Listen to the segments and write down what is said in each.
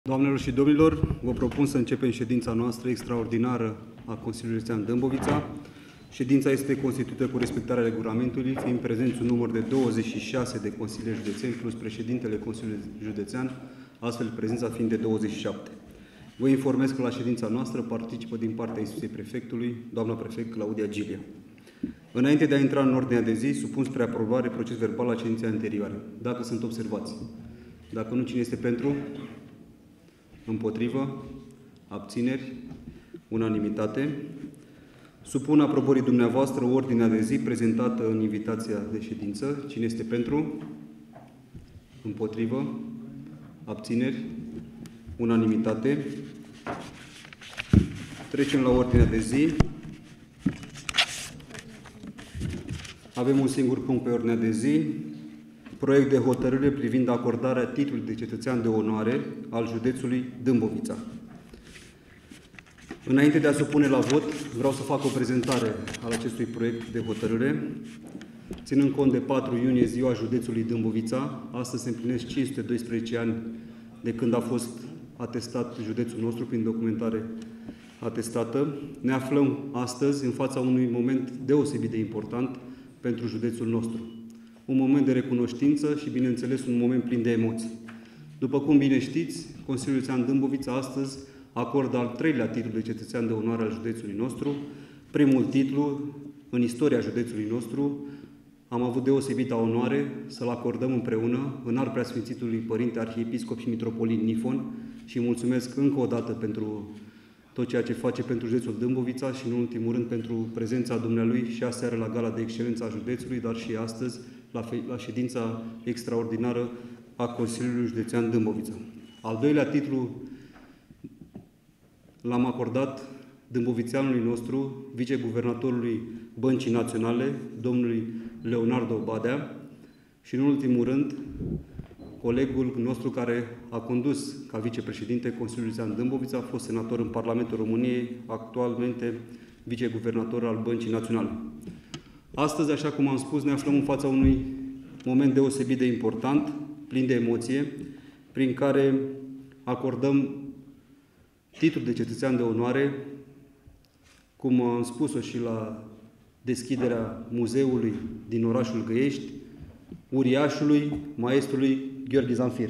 Doamnelor și domnilor, vă propun să începem ședința noastră extraordinară a Consiliului Județean Dâmbovița. Ședința este constituită cu respectarea regulamentului, fiind prezenți un număr de 26 de consilieri județeni plus președintele Consiliului Județean, astfel prezența fiind de 27. Vă informez că la ședința noastră participă din partea instituției prefectului, doamna prefect Claudia Gilia. Înainte de a intra în ordinea de zi, supun spre aprobare proces verbal la ședinței anterioare. Dacă sunt observații. Dacă nu, cine este pentru? Împotrivă? Abțineri? Unanimitate. Supun aprobării dumneavoastră ordinea de zi prezentată în invitația de ședință. Cine este pentru? Împotrivă? Abțineri? Unanimitate. Trecem la ordinea de zi. Avem un singur punct pe ordinea de zi. Proiect de hotărâre privind acordarea titlului de cetățean de onoare al județului Dâmbovița. Înainte de a supune la vot, vreau să fac o prezentare al acestui proiect de hotărâre. Ținând cont de 4 iunie, ziua județului Dâmbovița, astăzi se împlinesc 512 ani de când a fost atestat județul nostru prin documentare atestată. Ne aflăm astăzi în fața unui moment deosebit de important pentru județul nostru. Un moment de recunoștință și, bineînțeles, un moment plin de emoții. După cum bine știți, Consiliul Județean Dâmbovița astăzi acordă al 3-lea titlu de cetățean de onoare al județului nostru. Primul titlu în istoria județului nostru. Am avut deosebită onoare să-l acordăm împreună Înalt Preasfințitului Părinte Arhiepiscop și Mitropolit Nifon și mulțumesc încă o dată pentru tot ceea ce face pentru județul Dâmbovița și, în ultimul rând, pentru prezența dumnealui și aseară la Gala de Excelență a județului, dar și astăzi la ședința extraordinară a Consiliului Județean Dâmbovița. Al 2-lea titlu l-am acordat dâmbovițeanului nostru, viceguvernatorului Băncii Naționale, domnului Leonardo Badea și, în ultimul rând, colegul nostru care a condus ca vicepreședinte Consiliul Județean Dâmbovița, a fost senator în Parlamentul României, actualmente viceguvernator al Băncii Naționale. Astăzi, așa cum am spus, ne aflăm în fața unui moment deosebit de important, plin de emoție, prin care acordăm titlul de cetățean de onoare, cum am spus-o și la deschiderea muzeului din orașul Găiești, uriașului, maestrului Gheorghe Zanfir.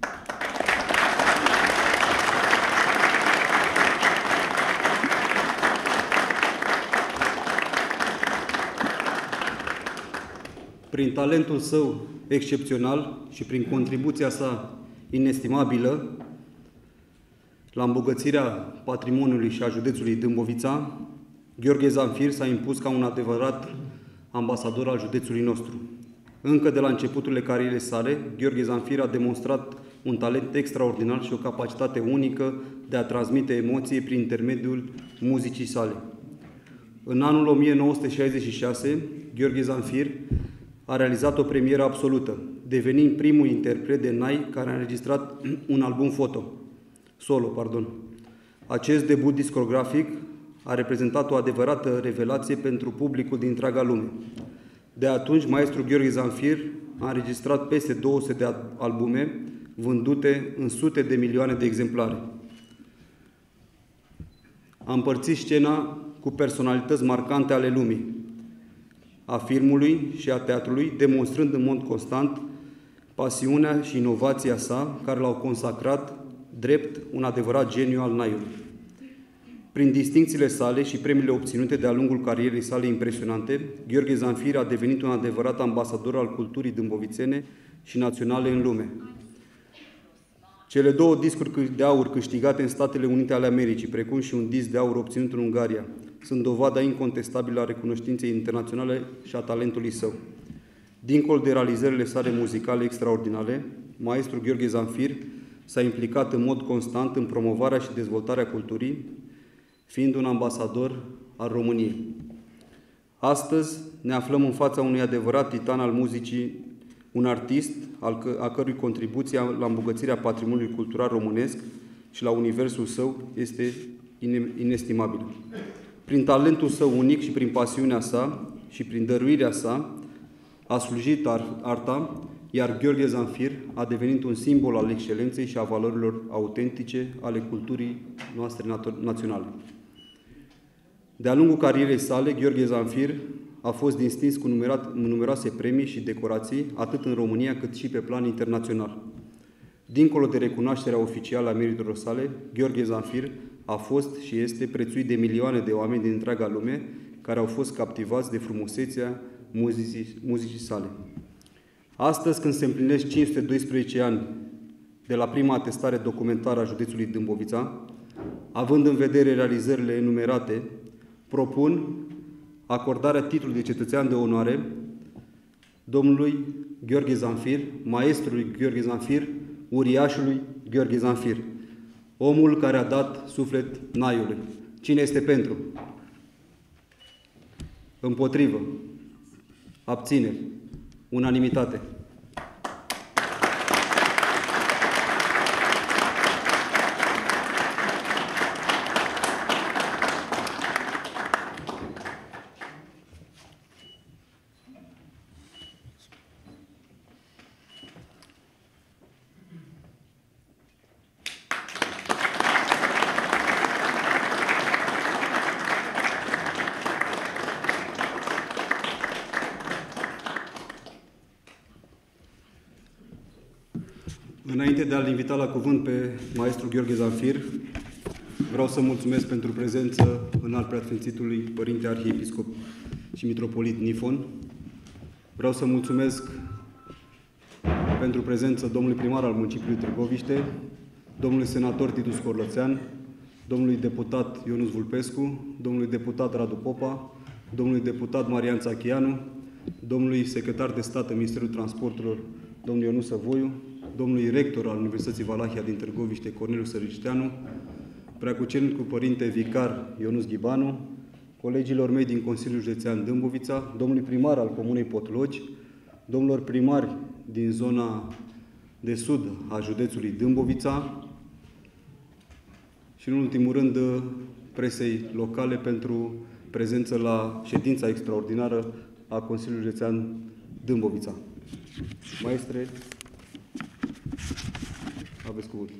Prin talentul său excepțional și prin contribuția sa inestimabilă la îmbogățirea patrimoniului și a județului Dâmbovița, Gheorghe Zanfir s-a impus ca un adevărat ambasador al județului nostru. Încă de la începuturile carierei sale, Gheorghe Zanfir a demonstrat un talent extraordinar și o capacitate unică de a transmite emoții prin intermediul muzicii sale. În anul 1966, Gheorghe Zanfir a realizat o premieră absolută, devenind primul interpret de nai care a înregistrat un album solo. Acest debut discografic a reprezentat o adevărată revelație pentru publicul din întreaga lume. De atunci, maestrul Gheorghe Zanfir a înregistrat peste 200 de albume vândute în sute de milioane de exemplare. A împărțit scena cu personalități marcante ale lumii, a filmului și a teatrului, demonstrând în mod constant pasiunea și inovația sa, care l-au consacrat drept un adevărat geniu al naiului. Prin distincțiile sale și premiile obținute de-a lungul carierei sale impresionante, Gheorghe Zanfir a devenit un adevărat ambasador al culturii dâmbovițene și naționale în lume. Cele 2 discuri de aur câștigate în Statele Unite ale Americii, precum și un disc de aur obținut în Ungaria, sunt dovada incontestabilă a recunoștinței internaționale și a talentului său. Dincolo de realizările sale muzicale extraordinare, maestrul Gheorghe Zanfir s-a implicat în mod constant în promovarea și dezvoltarea culturii, fiind un ambasador al României. Astăzi ne aflăm în fața unui adevărat titan al muzicii, un artist a cărui contribuție la îmbogățirea patrimoniului cultural românesc și la universul său este inestimabilă. Prin talentul său unic și prin pasiunea sa și prin dăruirea sa a slujit arta iar Gheorghe Zanfir a devenit un simbol al excelenței și a valorilor autentice ale culturii noastre naționale. De-a lungul carierei sale, Gheorghe Zanfir a fost distins cu numeroase premii și decorații, atât în România cât și pe plan internațional. Dincolo de recunoașterea oficială a meritelor sale, Gheorghe Zanfir a fost și este prețuit de milioane de oameni din întreaga lume care au fost captivați de frumusețea muzicii sale. Astăzi, când se împlinesc 512 ani de la prima atestare documentară a județului Dâmbovița, având în vedere realizările enumerate, propun acordarea titlului de cetățean de onoare domnului Gheorghe Zanfir, maestrului Gheorghe Zanfir, uriașului Gheorghe Zanfir, omul care a dat suflet Naiului. Cine este pentru? Împotrivă? Abțineri? Unanimitate. Înainte de a-l invita la cuvânt pe maestru Gheorghe Zanfir, vreau să mulțumesc pentru prezență în al preasfințitului Părinte Arhiepiscop și Mitropolit Nifon. Vreau să mulțumesc pentru prezență domnului primar al municipiului Târgoviște, domnului senator Titu Scorlățean, domnului deputat Ionuț Vulpescu, domnului deputat Radu Popa, domnului deputat Marian Țachianu, domnului secretar de stat în Ministerul Transporturilor, domnul Ionuț Săvoiu, domnului rector al Universității Valahia din Târgoviște, Corneliu Săriciteanu, preacucernicul părinte vicar Ionuț Ghibanu, colegilor mei din Consiliul Județean Dâmbovița, domnului primar al Comunei Potlogi, domnilor primari din zona de sud a județului Dâmbovița și, în ultimul rând, presei locale pentru prezență la ședința extraordinară a Consiliului Județean Dâmbovița. Maestre, aveți cuvântul.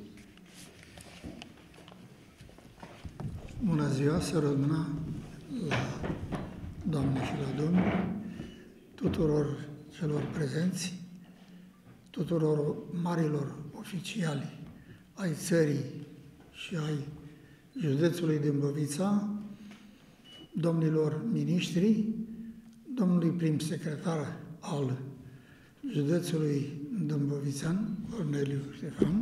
Bună ziua, să rămână la doamne și la domni, tuturor celor prezenți, tuturor marilor oficiali ai țării și ai județului Dâmbovița, domnilor miniștri, domnului prim secretar al județului Dâmbovițean, Corneliu Ștefan,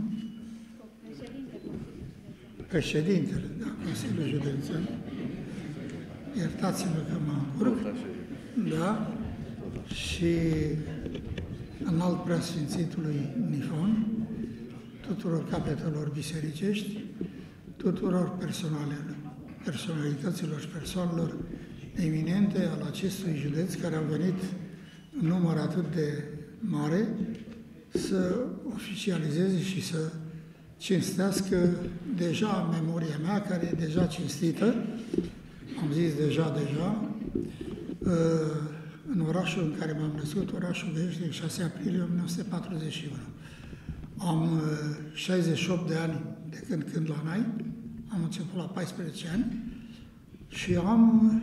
președintele Consiliului Județean, iertați-mă că mă încurc, da, și înalt preasfințitului Nifon, tuturor capetelor bisericești, tuturor personalităților și persoanelor eminente al acestui județ care au venit în număr atât de mare să oficializeze și să cinstească deja memoria mea, care e deja cinstită, am zis deja, în orașul în care m-am născut, orașul Vești, din 6 aprilie 1941. Am 68 de ani de când la NAI, am început la 14 ani și am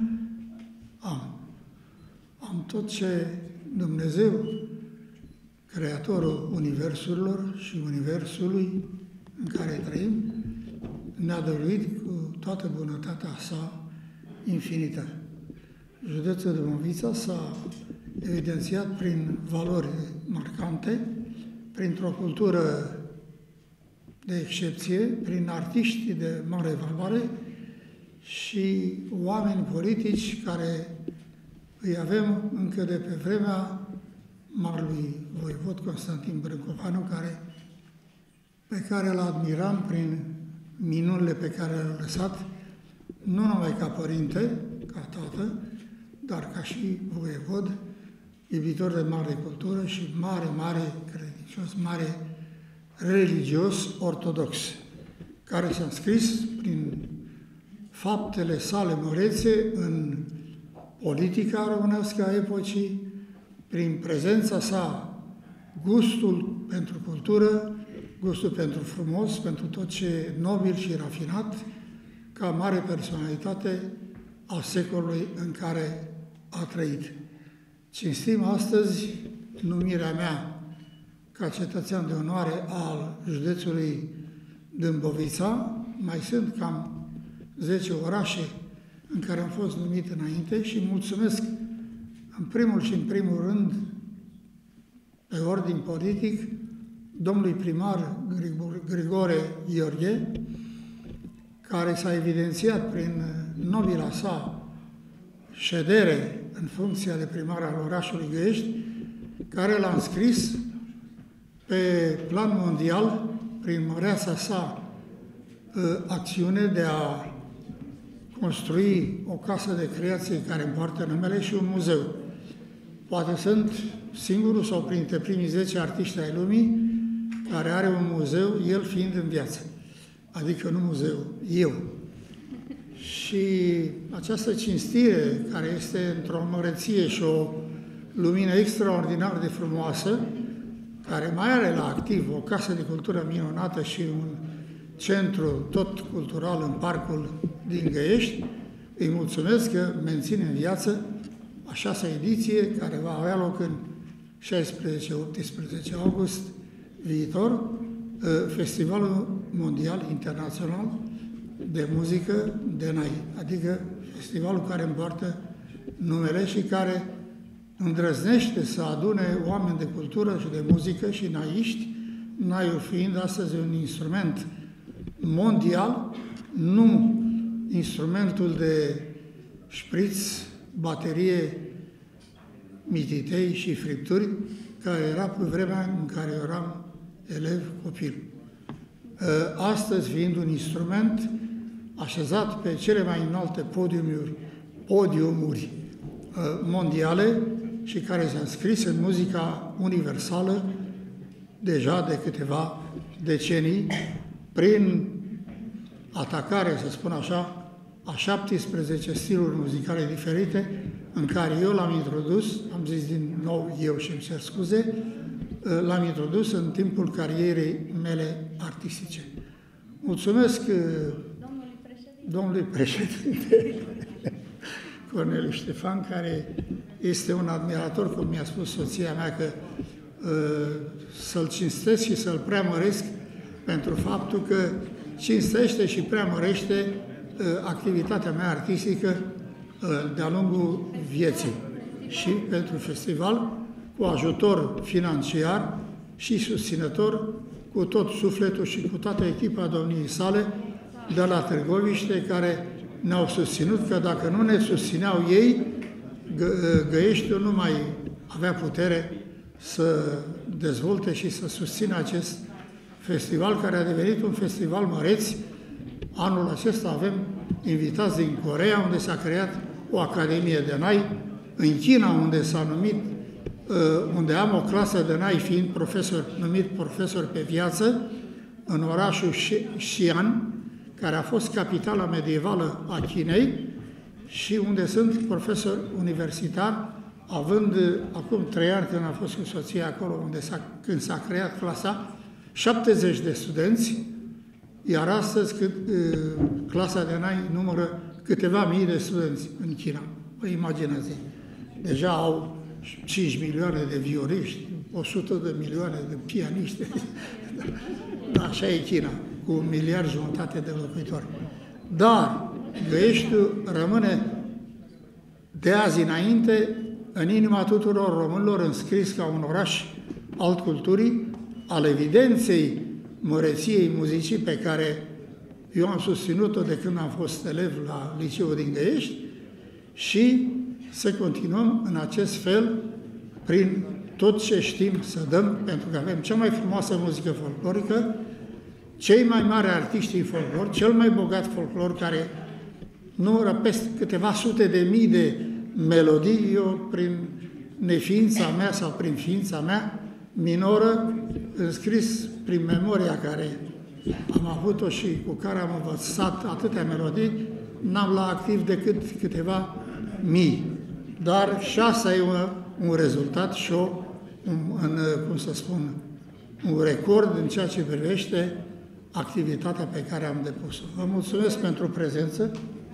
tot ce Dumnezeu, Creatorul Universurilor și Universului în care trăim, ne-a dăruit cu toată bunătatea sa infinită. Județul Dâmbovița s-a evidențiat prin valori marcante, printr-o cultură de excepție, prin artiști de mare valoare și oameni politici care îi avem încă de pe vremea marelui voivod Constantin Brâncovanu, pe care îl admiram prin minunile pe care le-a lăsat, nu numai ca părinte, ca tată, dar ca și voievod, iubitor de mare cultură și mare credincios, mare religios ortodox, care s-a înscris prin faptele sale mărețe în politica românească a epocii, prin prezența sa gustul pentru cultură, gustul pentru frumos, pentru tot ce e nobil și rafinat, ca mare personalitate a secolului în care a trăit. Cinstim astăzi numirea mea ca cetățean de onoare al județului Dâmbovița. Mai sunt cam 10 orașe în care am fost numit înainte și mulțumesc în primul și în primul rând, pe ordin politic, domnului primar Grigore Gheorghe, care s-a evidențiat prin nobila sa ședere în funcția de primar al orașului Găiești, care l-a înscris pe plan mondial, prin măreasa sa acțiune de a construi o casă de creație care împoartă numele și un muzeu. Poate sunt singurul sau printre primii 10 artiști ai lumii care are un muzeu, el fiind în viață. Adică nu muzeu, eu. Și această cinstire, care este într-o măreție și o lumină extraordinar de frumoasă, care mai are la activ o casă de cultură minunată și un centru tot cultural în parcul din Găiești, îi mulțumesc că menține în viață a 6-a ediție, care va avea loc în 16-18 august viitor, Festivalul Mondial Internațional de Muzică DENAI, adică festivalul care împoartă numele și care îndrăznește să adune oameni de cultură și de muzică și naiști, naiul fiind astăzi un instrument mondial, nu instrumentul de șpriț, baterie, mititei și fripturi, care era pe vremea în care eram elev copil. Astăzi, fiind un instrument așezat pe cele mai înalte podiumuri mondiale și care s-a înscris în muzica universală deja de câteva decenii, prin atacare, să spun așa, a 17 stiluri muzicale diferite, în care eu l-am introdus, am zis din nou eu și îmi cer scuze, l-am introdus în timpul carierei mele artistice. Mulțumesc domnului președinte Corneliu Ștefan, care este un admirator, cum mi-a spus soția mea, că să-l cinstesc și să-l preamăresc pentru faptul că cinstește și preamărește activitatea mea artistică de-a lungul vieții. Și pentru festival, cu ajutor financiar și susținător, cu tot sufletul și cu toată echipa domniei sale de la Târgoviște, care ne-au susținut, că dacă nu ne susțineau ei, Găieștiul nu mai avea putere să dezvolte și să susțină acest festival, care a devenit un festival măreț. Anul acesta avem invitați din Coreea, unde s-a creat o Academie de Nai, în China, unde s-a numit, unde am o clasă de Nai, fiind numit profesor pe viață, în orașul Xi'an, care a fost capitala medievală a Chinei și unde sunt profesor universitar, având acum 3 ani, când am fost cu soția acolo, când s-a creat clasa, 70 de studenți, iar astăzi clasa de Nai numără câteva mii de studenți în China. Vă imaginați. Deja au 5 milioane de violiști, 100 de milioane de pianiști. Așa e China, cu 1,5 miliarde de locuitori. Dar Găieștiul rămâne de azi înainte în inima tuturor românilor, înscris ca un oraș al culturii, al evidenței măreției muzicii pe care eu am susținut-o de când am fost elev la liceul din Găiești și să continuăm în acest fel prin tot ce știm să dăm, pentru că avem cea mai frumoasă muzică folclorică, cei mai mari artiști în folclor, cel mai bogat folclor, care numără peste câteva sute de mii de melodii. Eu, prin neființa mea sau prin ființa mea minoră, înscris prin memoria care am avut-o și cu care am învățat atâtea melodii, n-am la activ decât câteva mii. Dar și asta e un rezultat și o cum să spun, un record în ceea ce privește activitatea pe care am depus-o. Vă mulțumesc pentru prezență.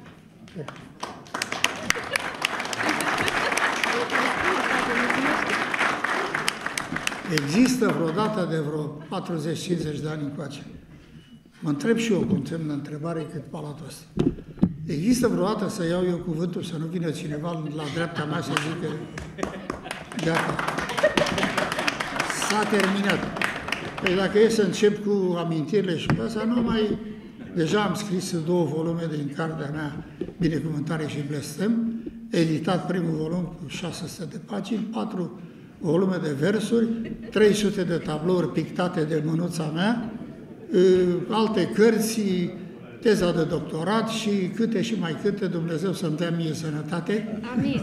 Există vreodată de vreo 40-50 de ani încoace. Mă întreb și eu cum semn de întrebare cât palatul ăsta. Există vreodată să iau eu cuvântul, să nu vină cineva la dreapta mea să zică gata, s-a terminat. Păi dacă e să încep cu amintirile și cu asta, deja am scris 2 volume din cartea mea, Binecuvântare și Blestem, editat primul volum cu 600 de pagini, 4 volume de versuri, 300 de tablouri pictate de mânuța mea, alte cărți, teza de doctorat și câte și mai câte, Dumnezeu să-mi dea mie sănătate. Amin.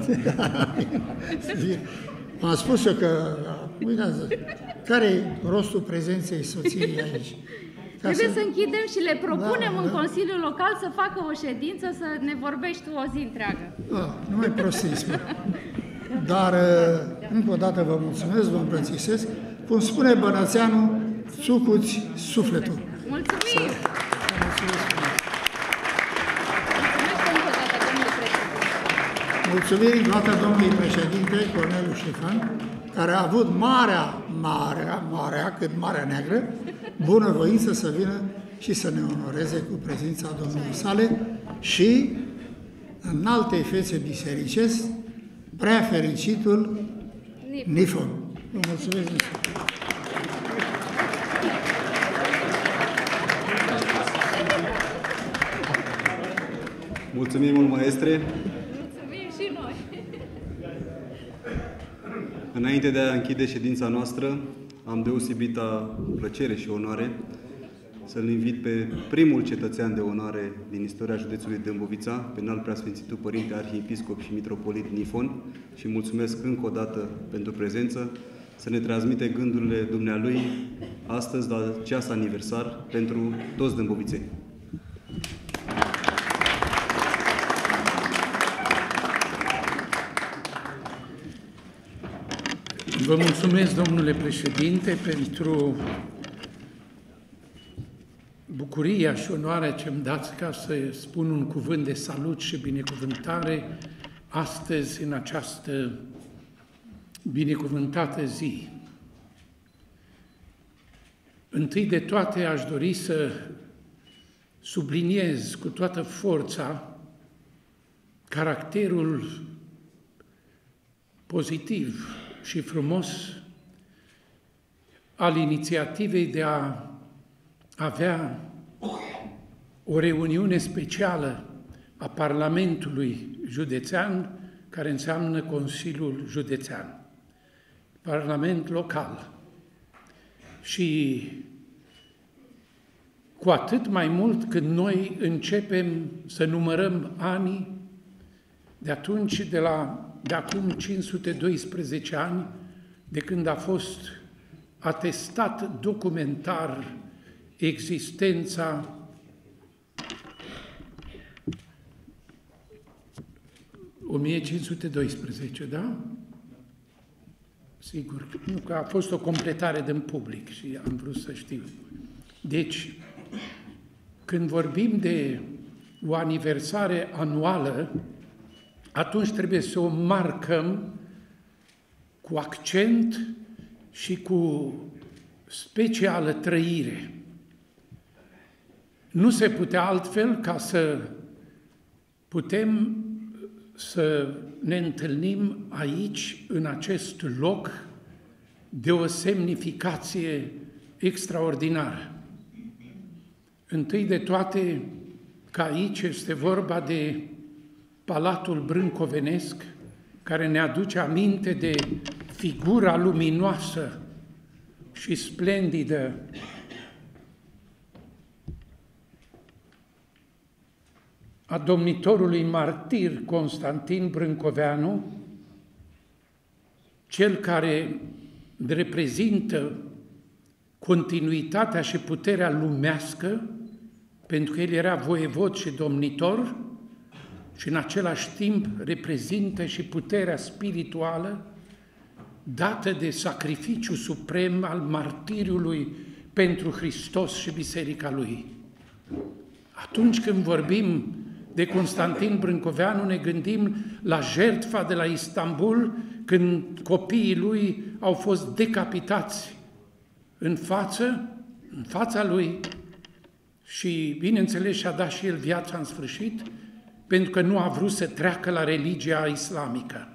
M-am spus eu că, uitați, care e rostul prezenței soției aici? Trebuie să închidem și le propunem în Consiliul Local să facă o ședință, să ne vorbești tu o zi întreagă. Nu mai prostii, spune. Dar, încă o dată vă mulțumesc, vă îmbrățișez. Cum spune Bănățeanu, țucuți sufletul. Mulțumim! Mulțumim încă o dată domnului președinte, Corneliu Ștefan, care a avut marea, cât Marea Neagră, bunăvoință să vină și să ne onoreze cu prezența domnului sale și în altei fețe bisericesc, prea fericitul Nifon. Vă mulțumesc! Mulțumim mult, maestre! Mulțumim și noi! Înainte de a închide ședința noastră, am deosebită plăcere și onoare să-l invit pe primul cetățean de onoare din istoria județului Dâmbovița, pe înalt preasfințitul Părinte Arhiepiscop și Mitropolit Nifon, și mulțumesc încă o dată pentru prezență, să ne transmite gândurile dumnealui astăzi la ceas aniversar pentru toți dâmbovițeni. Vă mulțumesc, domnule președinte, pentru bucuria și onoarea ce îmi dați ca să spun un cuvânt de salut și binecuvântare astăzi, în această binecuvântată zi. Întâi de toate aș dori să subliniez cu toată forța caracterul pozitiv și frumos al inițiativei de a avea o reuniune specială a Parlamentului Județean, care înseamnă Consiliul Județean, Parlament local. Și cu atât mai mult când noi începem să numărăm anii de atunci, de acum 512 ani, de când a fost atestat documentar existența (1512), da? Sigur, nu că a fost o completare din public și am vrut să știu. Deci, când vorbim de o aniversare anuală, atunci trebuie să o marcăm cu accent și cu specială trăire. Nu se putea altfel ca să putem să ne întâlnim aici, în acest loc de o semnificație extraordinară. Întâi de toate că aici este vorba de Palatul Brâncovenesc, care ne aduce aminte de figura luminoasă și splendidă a domnitorului martir Constantin Brâncoveanu, cel care reprezintă continuitatea și puterea lumească, pentru că el era voievod și domnitor, și în același timp reprezintă și puterea spirituală dată de sacrificiu suprem al martiriului pentru Hristos și Biserica Lui. Atunci când vorbim de Constantin Brâncoveanu, ne gândim la jertfa de la Istanbul, când copiii lui au fost decapitați în fața lui și, bineînțeles, și-a dat și el viața în sfârșit, pentru că nu a vrut să treacă la religia islamică.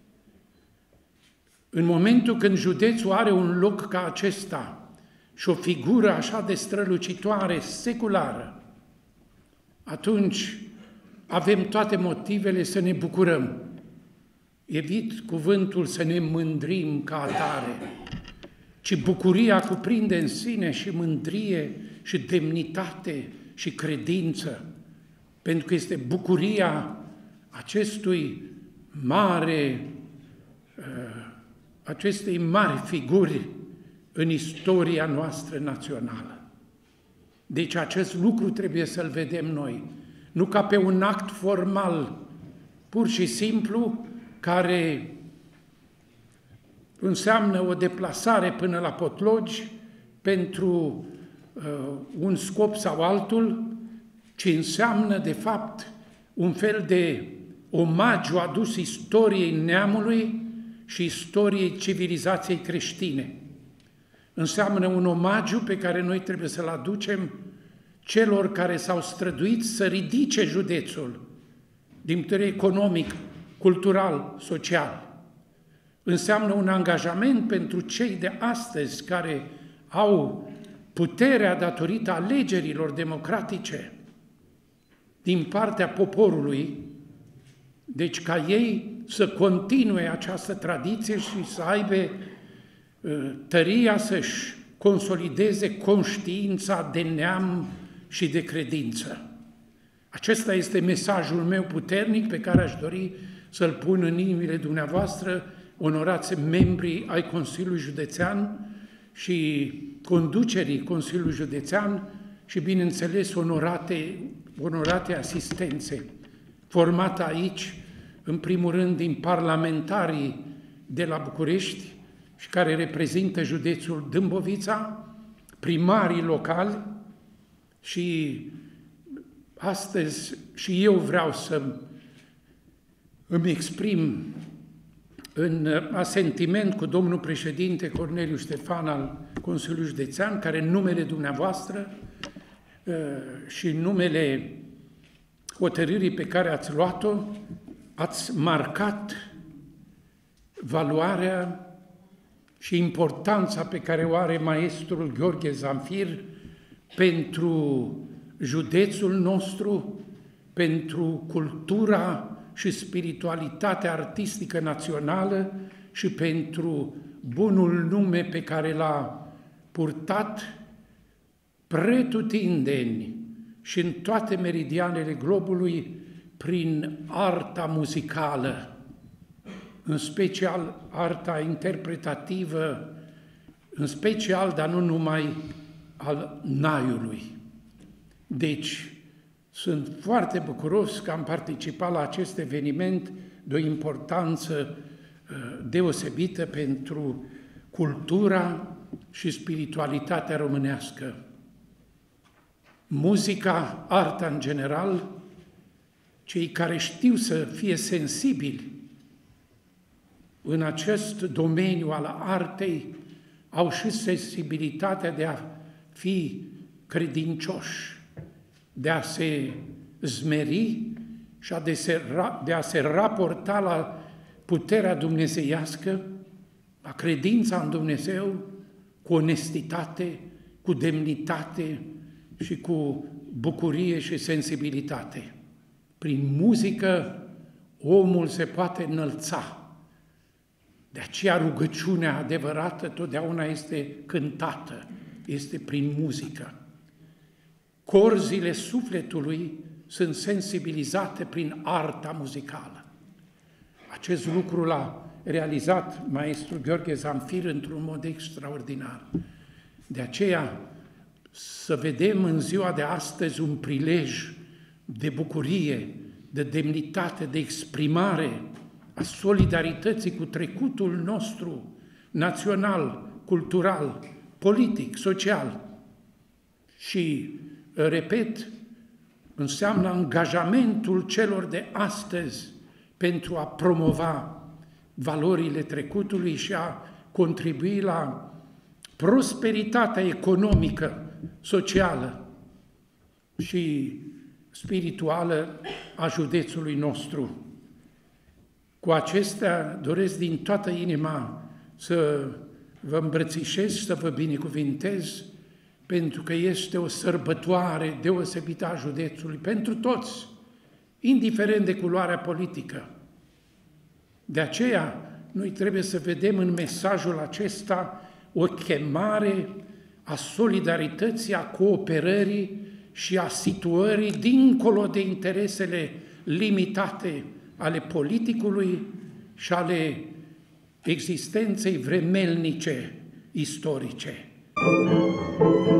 În momentul când județul are un loc ca acesta și o figură așa de strălucitoare, seculară, atunci avem toate motivele să ne bucurăm. Evit cuvântul să ne mândrim ca atare, ci bucuria cuprinde în sine și mândrie și demnitate și credință, pentru că este bucuria acestei mari figuri în istoria noastră națională. Deci acest lucru trebuie să-l vedem noi, nu ca pe un act formal, pur și simplu, care înseamnă o deplasare până la Potlogi pentru un scop sau altul, ci înseamnă, de fapt, un fel de omagiu adus istoriei neamului și istoriei civilizației creștine. Înseamnă un omagiu pe care noi trebuie să-l aducem celor care s-au străduit să ridice județul din punct de vedere economic, cultural, social. Înseamnă un angajament pentru cei de astăzi care au puterea datorită alegerilor democratice din partea poporului, deci ca ei să continue această tradiție și să aibă tăria să-și consolideze conștiința de neam și de credință. Acesta este mesajul meu puternic pe care aș dori să-l pun în inimile dumneavoastră, onorați membrii ai Consiliului Județean și conducerii Consiliului Județean și, bineînțeles, onorate asistențe, formată aici, în primul rând, din parlamentarii de la București și care reprezintă județul Dâmbovița, primarii locali și astăzi și eu vreau să îmi exprim în asentiment cu domnul președinte Corneliu Ștefan al Consiliului Județean, care în numele dumneavoastră și în numele hotărârii pe care ați luat-o, ați marcat valoarea și importanța pe care o are maestrul Gheorghe Zamfir pentru județul nostru, pentru cultura și spiritualitatea artistică națională și pentru bunul nume pe care l-a purtat pretutindeni și în toate meridianele globului prin arta muzicală, în special arta interpretativă, în special, dar nu numai, al naiului. Deci, sunt foarte bucuros că am participat la acest eveniment de o importanță deosebită pentru cultura și spiritualitatea românească. Muzica, arta în general, cei care știu să fie sensibili în acest domeniu al artei au și sensibilitatea de a fi credincioși, de a se zmeri și de a se raporta la puterea dumnezeiască, la credința în Dumnezeu, cu onestitate, cu demnitate și cu bucurie și sensibilitate. Prin muzică omul se poate înălța. De aceea rugăciunea adevărată totdeauna este cântată, este prin muzică. Corzile sufletului sunt sensibilizate prin arta muzicală. Acest lucru l-a realizat maestru Gheorghe Zamfir într-un mod extraordinar. De aceea să vedem în ziua de astăzi un prilej de bucurie, de demnitate, de exprimare a solidarității cu trecutul nostru național, cultural, politic, social. Și, repet, înseamnă angajamentul celor de astăzi pentru a promova valorile trecutului și a contribui la prosperitatea economică, socială și spirituală a județului nostru. Cu acestea doresc din toată inima să vă îmbrățișez și să vă binecuvintez, pentru că este o sărbătoare deosebită a județului pentru toți, indiferent de culoarea politică. De aceea, noi trebuie să vedem în mesajul acesta o chemare a solidarității, a cooperării și a situării dincolo de interesele limitate ale politicului și ale existenței vremelnice, istorice.